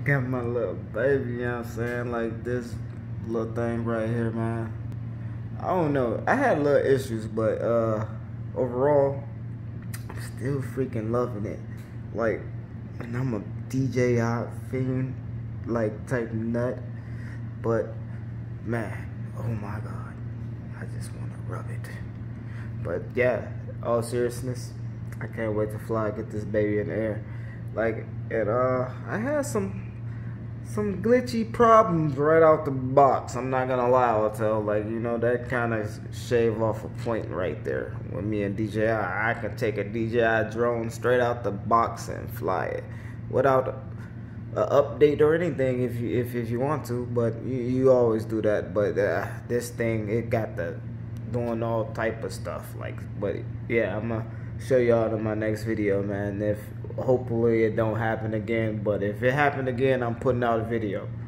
Got my little baby, you know what I'm saying? Like this little thing right here, man. I don't know. I had little issues, but overall, I'm still freaking loving it. Like, and I'm a DJI fiend, like type nut. But man, oh my god, I just wanna rub it. But yeah, all seriousness, I can't wait to fly, get this baby in the air. Like, and I had some glitchy problems right out the box. I'm not gonna lie, Autel. Like, you know, that kind of shave off a point right there. With me and DJI, I can take a DJI drone straight out the box and fly it without a update or anything if you want to. But you always do that. But this thing, it got the doing all type of stuff. Like, but yeah, I'm gonna show y'all in my next video, man. If hopefully it don't happen again, but if it happened again, I'm putting out a video.